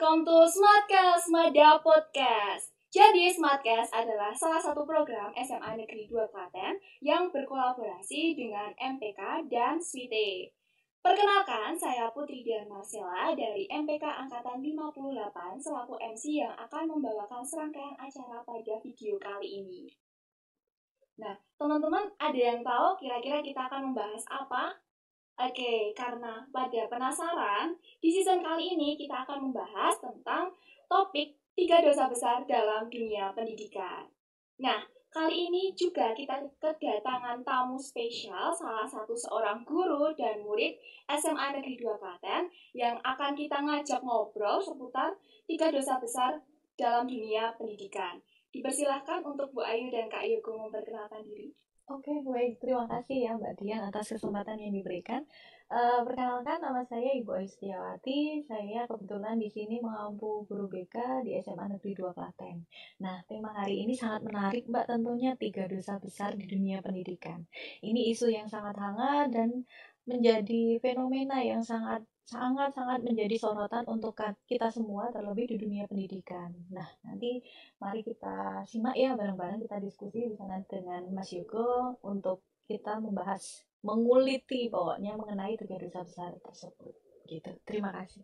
welcome to Smartcast Mada Podcast. Jadi Smartcast adalah salah satu program SMA Negeri 2 Klaten yang berkolaborasi dengan MPK dan SWITE. Perkenalkan, saya Putri Dian Marcella dari MPK Angkatan 58 selaku MC yang akan membawakan serangkaian acara pada video kali ini. Nah, teman-teman ada yang tahu kira-kira kita akan membahas apa? Oke, karena pada penasaran, di season kali ini kita akan membahas tentang topik 3 dosa besar dalam dunia pendidikan. Nah, kali ini juga kita kedatangan tamu spesial, salah satu seorang guru dan murid SMA Negeri 2 Klaten yang akan kita ngajak ngobrol seputar 3 dosa besar dalam dunia pendidikan. Dipersilahkan untuk Bu Ayu dan Kak Yogo memperkenalkan diri. Oke, baik. Terima kasih ya Mbak Dian atas kesempatan yang diberikan. Perkenalkan, nama saya Ibu Ayu Setiawati. Saya kebetulan di sini mengampu guru BK di SMA Negeri 2 Klaten. Nah, tema hari ini sangat menarik Mbak, tentunya 3 dosa besar di dunia pendidikan. Ini isu yang sangat hangat dan menjadi fenomena yang sangat menjadi sorotan untuk kita semua, terlebih di dunia pendidikan. Nah, nanti mari kita simak ya bareng-bareng, kita diskusi bersama dengan Mas Yogo untuk kita membahas, menguliti pokoknya mengenai 3 dosa besar tersebut. Gitu. Terima kasih.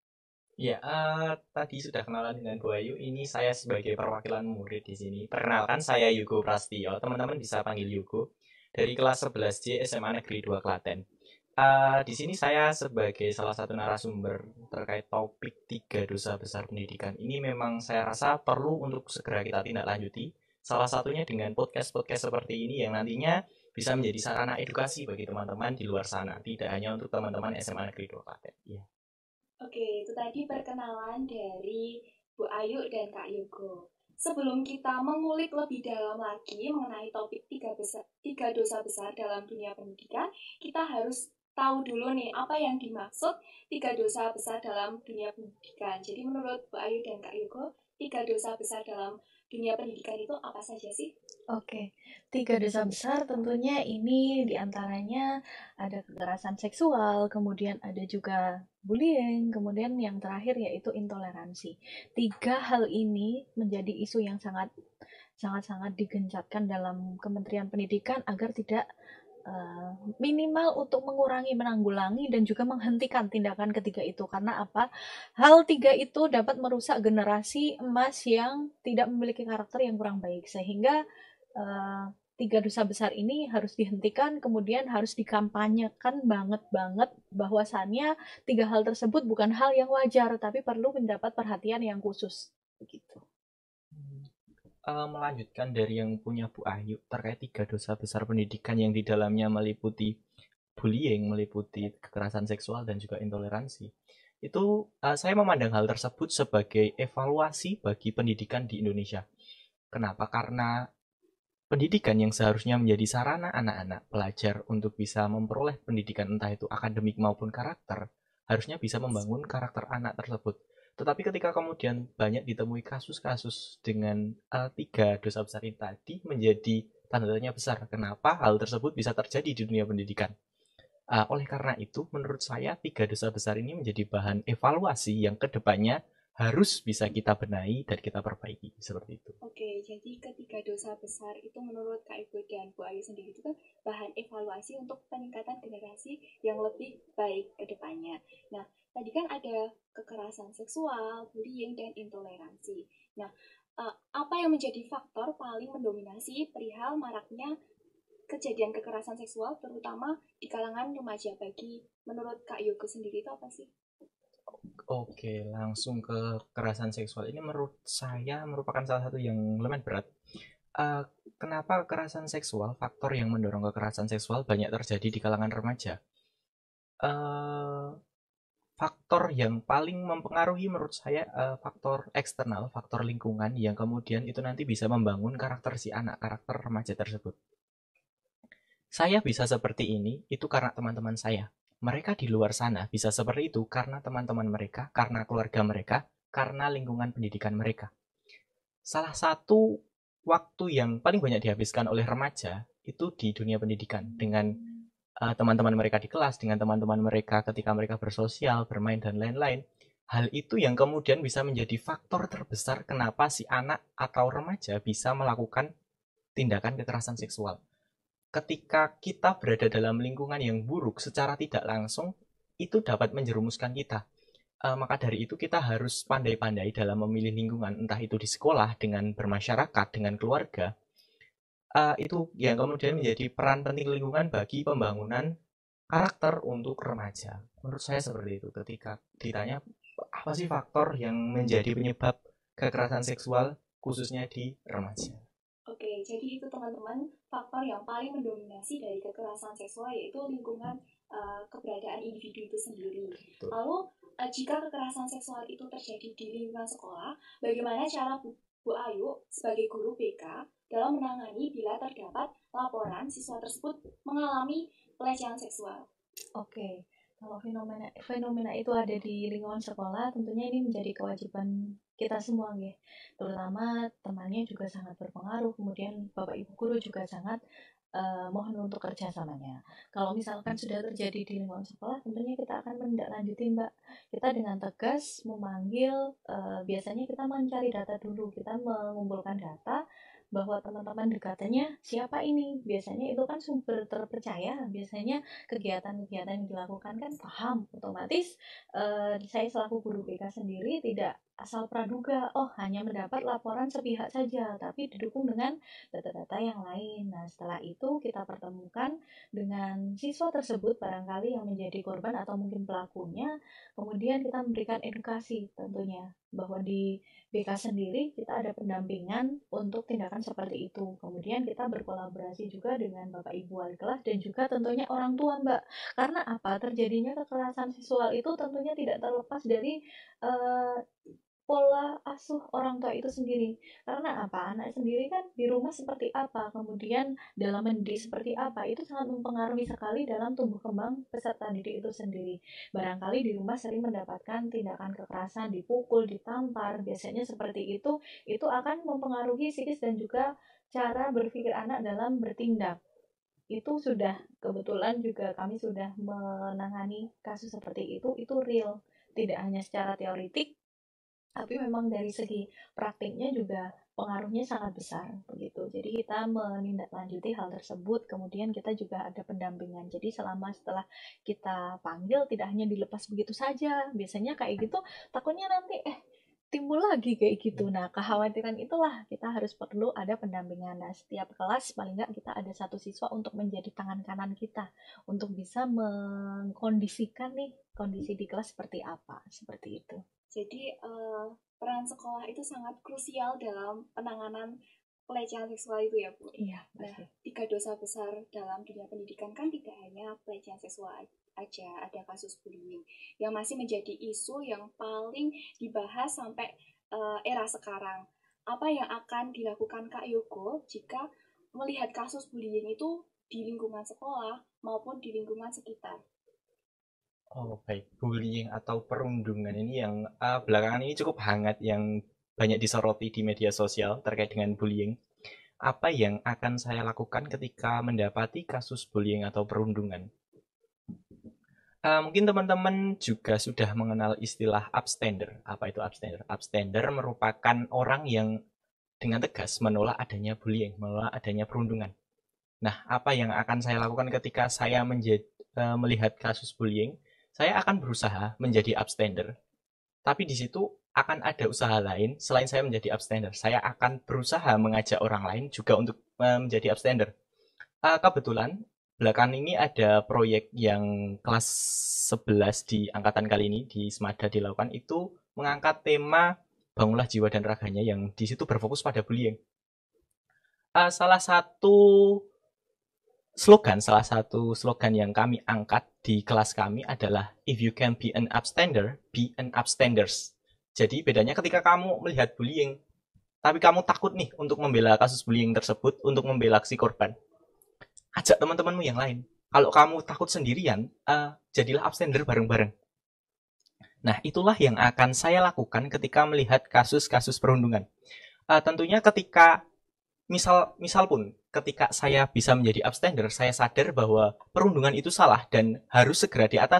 Ya, tadi sudah kenalan dengan Bu Ayu. Ini saya sebagai perwakilan murid di sini. Perkenalkan, saya Yogo Prastio. Teman-teman bisa panggil Yogo. Dari kelas 11C SMA Negeri 2 Klaten. Di sini saya sebagai salah satu narasumber terkait topik 3 dosa besar pendidikan. Ini memang saya rasa perlu untuk segera kita tindak lanjuti. Salah satunya dengan podcast-podcast seperti ini yang nantinya bisa menjadi sarana edukasi bagi teman-teman di luar sana. Tidak hanya untuk teman-teman SMA Negeri 2 Klaten. Ya. Oke, itu tadi perkenalan dari Bu Ayu dan Kak Yogo. Sebelum kita mengulik lebih dalam lagi mengenai topik 3 dosa besar dalam dunia pendidikan, kita harus tahu dulu nih apa yang dimaksud 3 dosa besar dalam dunia pendidikan. Jadi menurut Bu Ayu dan Kak Yogo, 3 dosa besar dalam dunia pendidikan itu apa saja sih? Oke, 3 dosa besar tentunya ini diantaranya ada kekerasan seksual, kemudian ada juga bullying, kemudian yang terakhir yaitu intoleransi. 3 hal ini menjadi isu yang sangat digencarkan dalam Kementerian Pendidikan agar tidak minimal untuk mengurangi, menanggulangi, dan juga menghentikan tindakan ketiga itu. Karena apa? Hal 3 itu dapat merusak generasi emas yang tidak memiliki karakter yang kurang baik. Sehingga 3 dosa besar ini harus dihentikan, kemudian harus dikampanyekan banget bahwasannya 3 hal tersebut bukan hal yang wajar, tapi perlu mendapat perhatian yang khusus. Begitu. Melanjutkan dari yang punya Bu Ayu terkait 3 dosa besar pendidikan yang di dalamnya meliputi bullying, meliputi kekerasan seksual dan juga intoleransi. Itu saya memandang hal tersebut sebagai evaluasi bagi pendidikan di Indonesia. Kenapa? Karena pendidikan yang seharusnya menjadi sarana anak-anak pelajar untuk bisa memperoleh pendidikan entah itu akademik maupun karakter, harusnya bisa membangun karakter anak tersebut. Tetapi ketika kemudian banyak ditemui kasus-kasus dengan 3 dosa besar ini tadi, menjadi tanda tanya besar. Kenapa hal tersebut bisa terjadi di dunia pendidikan? Oleh karena itu, menurut saya 3 dosa besar ini menjadi bahan evaluasi yang kedepannya harus bisa kita benahi dan kita perbaiki. Seperti itu. Oke, jadi ketiga dosa besar itu menurut Kak Ibu dan Bu Ayu sendiri itu kan bahan evaluasi untuk peningkatan generasi yang lebih baik ke depannya. Nah, tadi kan ada kekerasan seksual, bullying, dan intoleransi. Nah, apa yang menjadi faktor paling mendominasi perihal maraknya kejadian kekerasan seksual, terutama di kalangan remaja? Bagi menurut Kak Yogo sendiri itu apa sih? Oke, langsung ke kekerasan seksual. Ini menurut saya merupakan salah satu yang lumayan berat. Kenapa kekerasan seksual, faktor yang mendorong kekerasan seksual banyak terjadi di kalangan remaja? Faktor yang paling mempengaruhi menurut saya faktor eksternal, faktor lingkungan yang kemudian itu nanti bisa membangun karakter si anak, karakter remaja tersebut. Saya bisa seperti ini, itu karena teman-teman saya. Mereka di luar sana bisa seperti itu karena teman-teman mereka, karena keluarga mereka, karena lingkungan pendidikan mereka. Salah satu waktu yang paling banyak dihabiskan oleh remaja itu di dunia pendidikan dengan teman-teman mereka di kelas, dengan teman-teman mereka ketika mereka bersosial, bermain dan lain-lain. Hal itu yang kemudian bisa menjadi faktor terbesar kenapa si anak atau remaja bisa melakukan tindakan kekerasan seksual. Ketika kita berada dalam lingkungan yang buruk secara tidak langsung, itu dapat menjerumuskan kita. Maka dari itu kita harus pandai-pandai dalam memilih lingkungan, entah itu di sekolah, dengan bermasyarakat, dengan keluarga. Itu yang kemudian menjadi peran penting lingkungan bagi pembangunan karakter untuk remaja. Menurut saya seperti itu. Ketika ditanya apa sih faktor yang menjadi penyebab kekerasan seksual khususnya di remaja. Oke, jadi itu teman-teman faktor yang paling mendominasi dari kekerasan seksual yaitu lingkungan keberadaan individu itu sendiri. Betul. Lalu jika kekerasan seksual itu terjadi di lingkungan sekolah, bagaimana cara Bu Ayu sebagai guru BK dalam menangani bila terdapat laporan siswa tersebut mengalami pelecehan seksual? Oke, kalau fenomena itu ada di lingkungan sekolah, tentunya ini menjadi kewajiban kita semua, ya. Terutama temannya juga sangat berpengaruh, kemudian Bapak Ibu guru juga sangat mohon untuk kerjasamanya. Kalau misalkan sudah terjadi di lingkungan sekolah, tentunya kita akan menindaklanjuti, Mbak. Kita dengan tegas memanggil, biasanya kita mencari data dulu, kita mengumpulkan data bahwa teman-teman dekatnya siapa ini. Biasanya itu kan sumber terpercaya, biasanya kegiatan-kegiatan yang dilakukan kan paham, otomatis saya selaku guru BK sendiri tidak asal praduga, oh hanya mendapat laporan sepihak saja, tapi didukung dengan data-data yang lain. Nah, setelah itu kita pertemukan dengan siswa tersebut barangkali yang menjadi korban atau mungkin pelakunya, kemudian kita memberikan edukasi tentunya bahwa di BK sendiri kita ada pendampingan untuk tindakan seperti itu. Kemudian kita berkolaborasi juga dengan Bapak Ibu wali kelas dan juga tentunya orang tua, Mbak. Karena apa? Terjadinya kekerasan seksual itu tentunya tidak terlepas dari pola asuh orang tua itu sendiri. Karena apa? Anak sendiri kan di rumah seperti apa, kemudian dalam mendidik seperti apa, itu sangat mempengaruhi sekali dalam tumbuh kembang peserta didik itu sendiri. Barangkali di rumah sering mendapatkan tindakan kekerasan, dipukul, ditampar, biasanya seperti itu akan mempengaruhi psikis dan juga cara berpikir anak dalam bertindak. Itu sudah kebetulan juga kami sudah menangani kasus seperti itu real. Tidak hanya secara teoritik, tapi memang dari segi praktiknya juga pengaruhnya sangat besar begitu. Jadi kita menindaklanjuti hal tersebut, kemudian kita juga ada pendampingan. Jadi setelah kita panggil tidak hanya dilepas begitu saja. Biasanya kayak gitu takutnya nanti timbul lagi kayak gitu. Nah, kekhawatiran itulah kita harus perlu ada pendampingan. Nah, setiap kelas paling nggak kita ada satu siswa untuk menjadi tangan kanan kita untuk bisa mengkondisikan nih kondisi di kelas seperti apa, seperti itu. Jadi peran sekolah itu sangat krusial dalam penanganan pelecehan seksual itu ya, Bu. Iya. Nah, 3 dosa besar dalam dunia pendidikan kan tidak hanya pelecehan seksual aja, ada kasus bullying yang masih menjadi isu yang paling dibahas sampai era sekarang. Apa yang akan dilakukan Kak Yogo jika melihat kasus bullying itu di lingkungan sekolah maupun di lingkungan sekitar? Oh, baik. Bullying atau perundungan ini yang belakangan ini cukup hangat, yang banyak disoroti di media sosial terkait dengan bullying. Apa yang akan saya lakukan ketika mendapati kasus bullying atau perundungan? Mungkin teman-teman juga sudah mengenal istilah upstander. Apa itu upstander? Upstander merupakan orang yang dengan tegas menolak adanya bullying, menolak adanya perundungan. Nah, apa yang akan saya lakukan ketika saya melihat kasus bullying? Saya akan berusaha menjadi upstander. Tapi di situ akan ada usaha lain selain saya menjadi upstander. Saya akan berusaha mengajak orang lain juga untuk menjadi upstander. Kebetulan belakangan ini ada proyek yang kelas 11 di angkatan kali ini di Semada dilakukan, itu mengangkat tema bangunlah jiwa dan raganya yang di situ berfokus pada bullying. Salah satu slogan yang kami angkat di kelas kami adalah if you can be an upstander, be an upstanders. Jadi bedanya ketika kamu melihat bullying, tapi kamu takut nih untuk membela kasus bullying tersebut, untuk membela si korban, ajak teman-temanmu yang lain. Kalau kamu takut sendirian, jadilah upstander bareng-bareng. Nah, itulah yang akan saya lakukan ketika melihat kasus-kasus perundungan. Tentunya ketika misal pun ketika saya bisa menjadi upstander, saya sadar bahwa perundungan itu salah dan harus segera diatasi,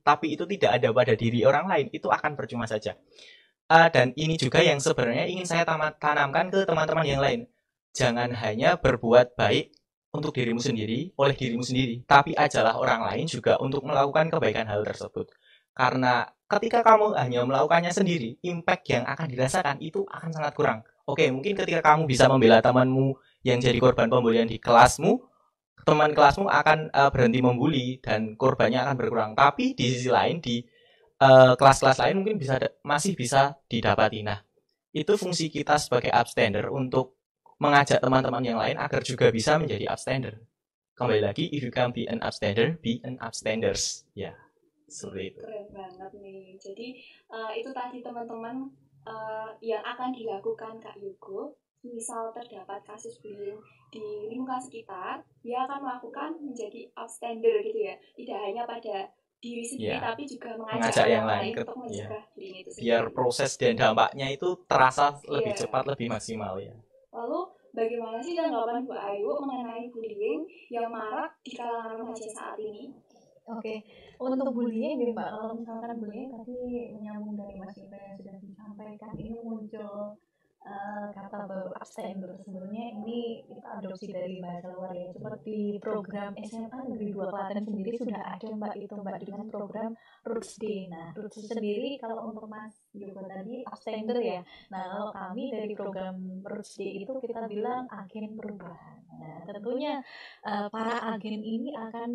tapi itu tidak ada pada diri orang lain, itu akan percuma saja. Dan ini juga yang sebenarnya ingin saya tanamkan ke teman-teman yang lain. Jangan hanya berbuat baik untuk dirimu sendiri, oleh dirimu sendiri, tapi ajalah orang lain juga untuk melakukan kebaikan hal tersebut. Karena ketika kamu hanya melakukannya sendiri, impact yang akan dirasakan itu akan sangat kurang. Oke, mungkin ketika kamu bisa membela temanmu yang jadi korban pembulian di kelasmu, teman kelasmu akan berhenti membuli dan korbannya akan berkurang. Tapi di sisi lain, di kelas-kelas lain mungkin masih bisa didapati. Nah, itu fungsi kita sebagai upstander untuk mengajak teman-teman yang lain agar juga bisa menjadi upstander. Kembali lagi, if you can be an upstander, be an upstanders. Ya, seperti itu. Keren banget nih. Jadi itu tadi teman-teman yang akan dilakukan Kak Yugo. Misal terdapat kasus bullying di lingkungan sekitar, dia akan melakukan menjadi upstander gitu ya. Tidak hanya pada diri sendiri, tapi juga mengajak yang lain untuk mencegah bullying itu sendiri. Biar proses dan dampaknya itu terasa lebih cepat, lebih maksimal ya. Lalu bagaimana sih tanggapan Bu Ayu mengenai bullying yang marak di kalangan remaja saat ini? Oke, untuk bullying gini Mbak, kalau misalkan bullying tadi menyambung dari Mas Iba yang sudah disampaikan, ini muncul kata baru upstander. Sebenarnya ini kita adopsi dari bahasa luar ya, seperti program SMA Negeri 2 Klaten sendiri sudah ada Mbak, itu Mbak, dengan program Roots Day. Nah, Roots sendiri kalau untuk Mas Yugo tadi upstander ya. Nah, kalau kami dari program Roots Day itu kita bilang agen perubahan. Nah, tentunya para agen ini akan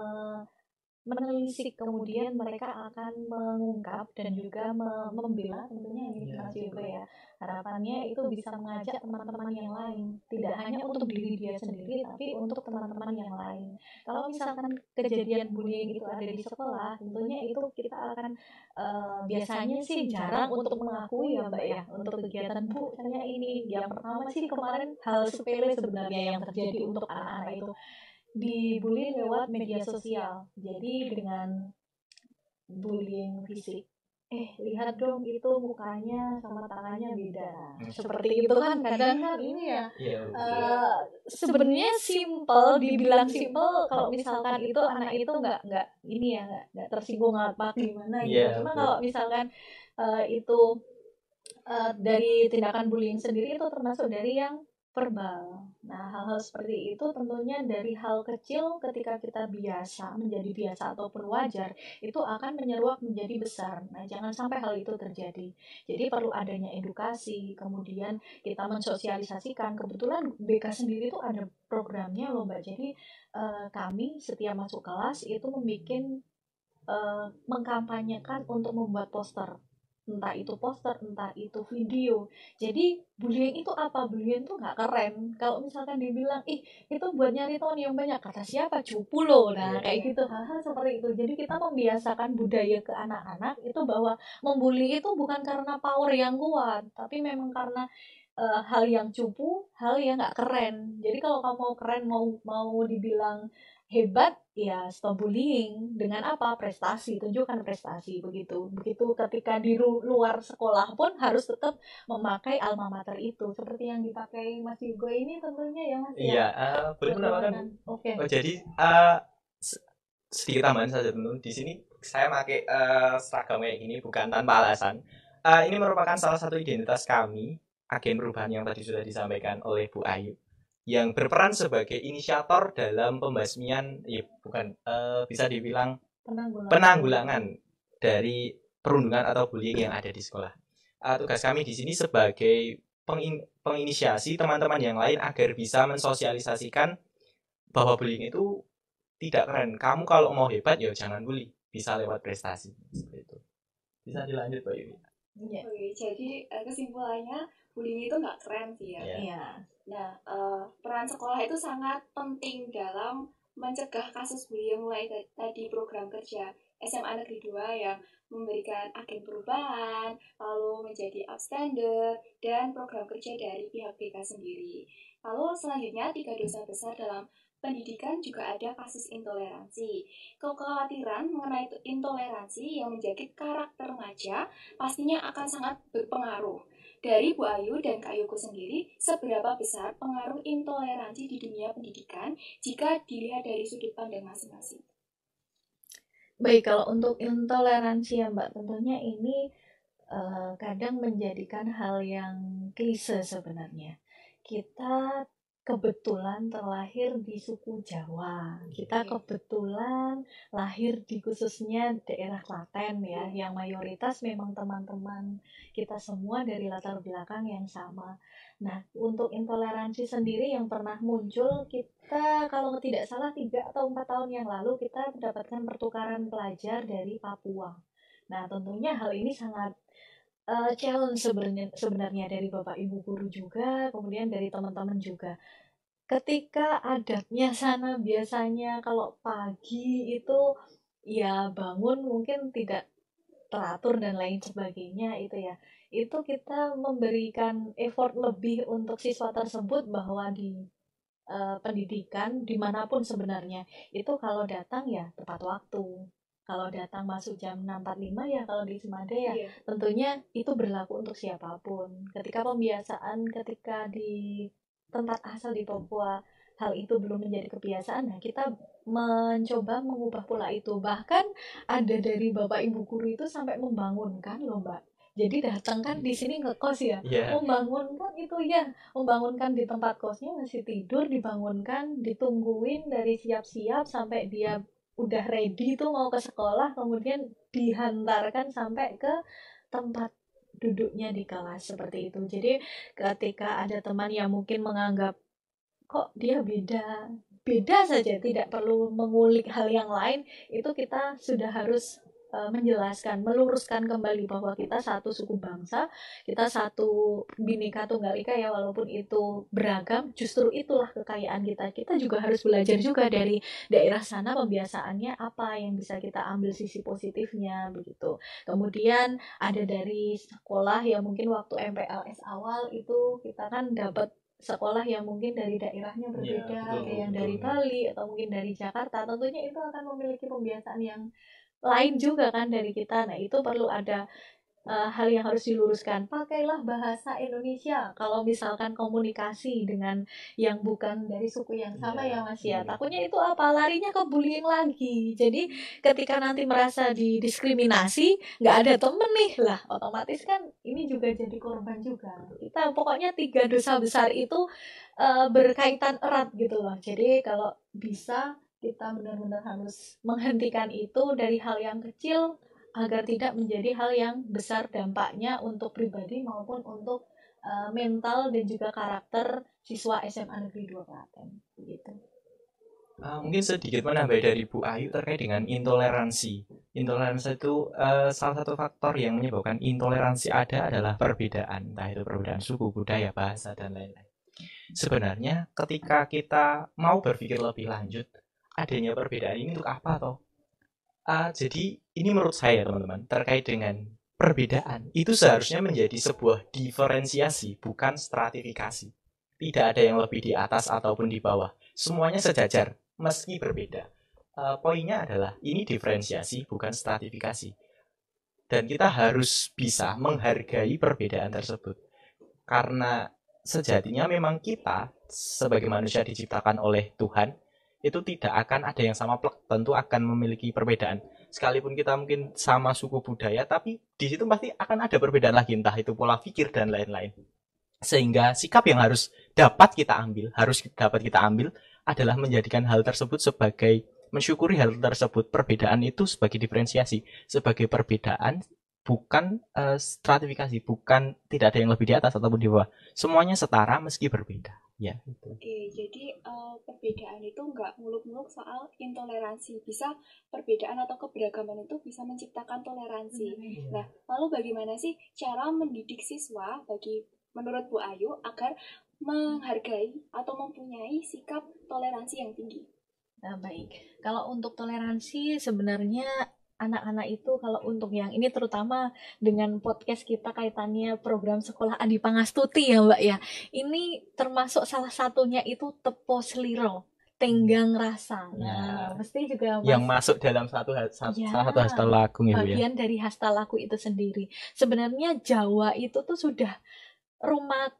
menelisik, kemudian mereka akan mengungkap dan juga membela tentunya ini Mas Yugo ya. Harapannya itu bisa mengajak teman-teman yang lain, tidak hanya untuk diri dia sendiri tapi untuk teman-teman yang lain. Kalau misalkan kejadian bullying itu ada di sekolah, tentunya itu kita akan biasanya sih jarang untuk mengakui ya Mbak ya, untuk kegiatan Bu saya ini. Yang pertama sih kemarin hal sepele sebenarnya yang terjadi untuk anak-anak itu, dibully lewat media sosial. Jadi dengan bullying fisik, lihat dong itu mukanya sama tangannya beda. Seperti itu kan kadang kan ini ya. Sebenarnya simple, dibilang simple kalau misalkan itu anak itu nggak ini ya, nggak tersinggung apa gimana gitu. Cuma kalau misalkan itu dari tindakan bullying sendiri itu termasuk dari yang verbal. Nah, hal-hal seperti itu tentunya dari hal kecil ketika kita menjadi biasa ataupun wajar, itu akan menyeruak menjadi besar. Nah, jangan sampai hal itu terjadi. Jadi perlu adanya edukasi, kemudian kita mensosialisasikan. Kebetulan BK sendiri itu ada programnya loh Mbak. Jadi kami setiap masuk kelas itu mengkampanyekan untuk membuat poster. Entah itu poster, entah itu video. Jadi bullying itu apa? Bullying itu nggak keren. Kalau misalkan dibilang, itu buat nyari tahun yang banyak, kata siapa? Cupu loh. Nah kayak gitu, hal-hal seperti itu. Jadi kita membiasakan budaya ke anak-anak itu bahwa membuli itu bukan karena power yang kuat, tapi memang karena hal yang cupu, hal yang nggak keren. Jadi kalau kamu mau keren, mau dibilang hebat, ya stop bullying. Dengan apa? Prestasi, tunjukkan prestasi. Begitu ketika di luar sekolah pun harus tetap memakai alma mater itu, seperti yang dipakai Mas Yugo ini tentunya ya Mas. Iya, boleh menambahkan. Oke. Jadi sedikit tambahan saja teman-teman. Di sini saya pakai seragam kayak gini bukan tanpa alasan. Ini merupakan salah satu identitas kami, agen perubahan yang tadi sudah disampaikan oleh Bu Ayu, yang berperan sebagai inisiator dalam pembasmian, bisa dibilang penanggulangan dari perundungan atau bullying yang ada di sekolah. Tugas kami di sini sebagai penginisiasi teman-teman yang lain agar bisa mensosialisasikan bahwa bullying itu tidak keren. Kamu kalau mau hebat ya jangan bully, bisa lewat prestasi. Seperti itu. Bisa dilanjut Mbak Yuni. Oke, jadi kesimpulannya bullying itu nggak keren sih ya. Iya. Nah, peran sekolah itu sangat penting dalam mencegah kasus bullying, mulai tadi program kerja SMA Negeri 2 yang memberikan agen perubahan, lalu menjadi upstander, dan program kerja dari pihak BK sendiri. Lalu selanjutnya 3 dosa besar dalam pendidikan juga ada kasus intoleransi. Kekhawatiran mengenai intoleransi yang menjangkit karakter remaja pastinya akan sangat berpengaruh. Dari Bu Ayu dan Kak Yugo sendiri, seberapa besar pengaruh intoleransi di dunia pendidikan jika dilihat dari sudut pandang masing-masing? Baik, kalau untuk intoleransi ya Mbak, tentunya ini kadang menjadikan hal yang klise sebenarnya. Kita kebetulan terlahir di suku Jawa. Kita kebetulan lahir di khususnya daerah Klaten ya, yang mayoritas memang teman-teman kita semua dari latar belakang yang sama. Nah, untuk intoleransi sendiri yang pernah muncul, kita kalau tidak salah 3 atau 4 tahun yang lalu kita mendapatkan pertukaran pelajar dari Papua. Nah, tentunya hal ini sangat challenge sebenarnya dari Bapak Ibu guru juga, kemudian dari teman-teman juga. Ketika adatnya sana biasanya kalau pagi itu ya bangun mungkin tidak teratur dan lain sebagainya itu ya. Itu kita memberikan effort lebih untuk siswa tersebut bahwa di pendidikan dimanapun sebenarnya itu kalau datang ya tepat waktu. Kalau datang masuk jam 6.45 ya kalau di Simada ya tentunya itu berlaku untuk siapapun. Ketika pembiasaan, ketika di tempat asal di Papua hal itu belum menjadi kebiasaan, nah kita mencoba mengubah pola itu. Bahkan ada dari Bapak Ibu guru itu sampai membangunkan loh Mbak. Jadi datang kan di sini ngekos ya, membangunkan itu ya, membangunkan di tempat kosnya masih tidur, dibangunkan, ditungguin dari siap-siap sampai dia udah ready tuh mau ke sekolah, kemudian dihantarkan sampai ke tempat duduknya di kelas seperti itu. Jadi ketika ada teman yang mungkin menganggap kok dia beda saja, tidak perlu mengulik hal yang lain, itu kita sudah harus menjelaskan, meluruskan kembali bahwa kita satu suku bangsa, kita satu Bhinneka Tunggal Ika ya, walaupun itu beragam, justru itulah kekayaan kita. Kita juga harus belajar juga dari daerah sana pembiasaannya apa yang bisa kita ambil sisi positifnya begitu. Kemudian ada dari sekolah yang mungkin waktu MPLS awal itu kita kan dapat sekolah yang mungkin dari daerahnya berbeda, kayak yang dari Bali atau mungkin dari Jakarta, tentunya itu akan memiliki pembiasaan yang lain juga kan dari kita. Nah, itu perlu ada hal yang harus diluruskan. Pakailah bahasa Indonesia kalau misalkan komunikasi dengan yang bukan dari suku yang sama ya Mas ya. Takutnya itu apa? Larinya ke bullying lagi. Jadi ketika nanti merasa didiskriminasi, nggak ada temen nih lah, otomatis kan ini juga jadi korban juga. Kita pokoknya 3 dosa besar itu berkaitan erat gitu loh. Jadi kalau bisa kita benar-benar harus menghentikan itu dari hal yang kecil agar tidak menjadi hal yang besar dampaknya untuk pribadi maupun untuk mental dan juga karakter siswa SMA Negeri 2 Klaten gitu. Mungkin sedikit menambah dari Bu Ayu terkait dengan intoleransi. Intoleransi itu salah satu faktor yang menyebabkan intoleransi ada adalah perbedaan, entah itu perbedaan suku, budaya, bahasa, dan lain-lain. Sebenarnya ketika kita mau berpikir lebih lanjut, adanya perbedaan ini untuk apa toh? Jadi ini menurut saya teman-teman terkait dengan perbedaan itu seharusnya menjadi sebuah diferensiasi bukan stratifikasi. Tidak ada yang lebih di atas ataupun di bawah, semuanya sejajar meski berbeda. Poinnya adalah ini diferensiasi bukan stratifikasi, dan kita harus bisa menghargai perbedaan tersebut karena sejatinya memang kita sebagai manusia diciptakan oleh Tuhan itu tidak akan ada yang sama plek, tentu akan memiliki perbedaan. Sekalipun kita mungkin sama suku budaya, tapi di situ pasti akan ada perbedaan lagi, entah itu pola pikir dan lain-lain. Sehingga sikap yang harus dapat kita ambil adalah menjadikan hal tersebut sebagai mensyukuri hal tersebut, perbedaan itu sebagai diferensiasi, sebagai perbedaan bukan stratifikasi, bukan tidak ada yang lebih di atas ataupun di bawah. Semuanya setara meski berbeda. Ya, itu. Oke, jadi perbedaan itu nggak muluk-muluk soal intoleransi. Bisa perbedaan atau keberagaman itu bisa menciptakan toleransi. Nah, lalu bagaimana sih cara mendidik siswa menurut Bu Ayu agar menghargai atau mempunyai sikap toleransi yang tinggi? Nah, baik. Kalau untuk toleransi sebenarnya anak-anak itu kalau untuk yang ini terutama dengan podcast kita kaitannya program sekolah Adi Pangastuti ya Mbak ya. Ini termasuk salah satunya itu tepo sliro, tenggang rasa. Nah, mesti juga yang masuk dalam salah satu hastalaku ya. Bagian dari hastalaku itu sendiri. Sebenarnya Jawa itu tuh sudah rumaket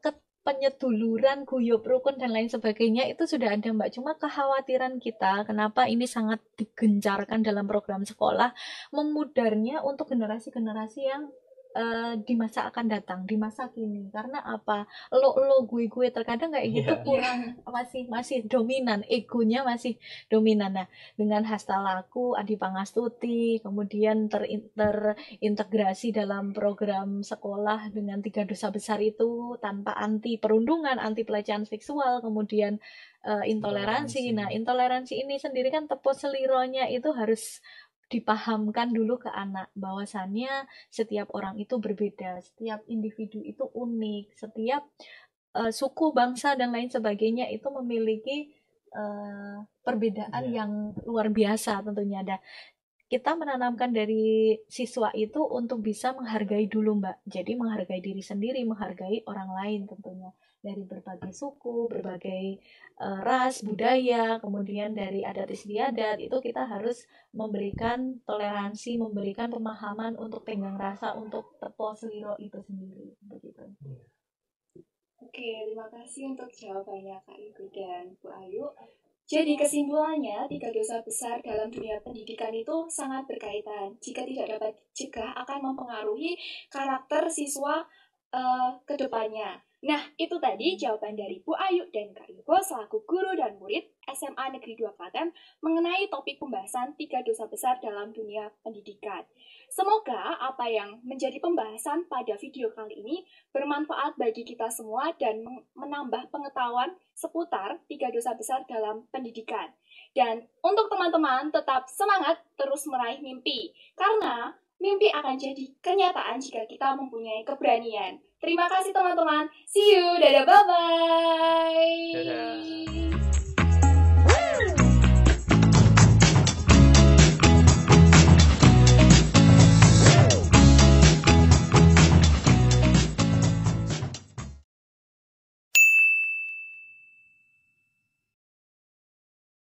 penyeduluran, guyub rukun dan lain sebagainya itu sudah ada Mbak. Cuma kekhawatiran kita kenapa ini sangat digencarkan dalam program sekolah, memudarnya untuk generasi-generasi yang di masa akan datang, di masa kini. Karena apa? Lo gue terkadang kayak gitu kurang, masih dominan, egonya masih dominan. Nah, dengan hasta laku, Adi Pangastuti, kemudian terintegrasi dalam program sekolah dengan 3 dosa besar itu, tanpa anti perundungan, anti pelecehan seksual, kemudian intoleransi. Nah, intoleransi ini sendiri kan tepuk selironya itu harus dipahamkan dulu ke anak bahwasannya setiap orang itu berbeda, setiap individu itu unik, setiap suku, bangsa dan lain sebagainya itu memiliki perbedaan yang luar biasa tentunya. Dan kita menanamkan dari siswa itu untuk bisa menghargai dulu Mbak. Jadi menghargai diri sendiri, menghargai orang lain tentunya. Dari berbagai suku, berbagai ras, budaya, kemudian dari adat istiadat, itu kita harus memberikan toleransi, memberikan pemahaman untuk tenggang rasa, untuk tepo seliro itu sendiri. Begitu. Oke, terima kasih untuk jawabannya Kak Igu dan Bu Ayu. Jadi kesimpulannya, 3 dosa besar dalam dunia pendidikan itu sangat berkaitan. Jika tidak dapat dicegah akan mempengaruhi karakter siswa ke depannya. Nah, itu tadi jawaban dari Bu Ayu dan Kak Igo selaku guru dan murid SMA Negeri 2 Klaten mengenai topik pembahasan 3 dosa besar dalam dunia pendidikan. Semoga apa yang menjadi pembahasan pada video kali ini bermanfaat bagi kita semua dan menambah pengetahuan seputar 3 dosa besar dalam pendidikan. Dan untuk teman-teman tetap semangat terus meraih mimpi, karena mimpi akan jadi kenyataan jika kita mempunyai keberanian. Terima kasih teman-teman. See you. Dadah, bye-bye.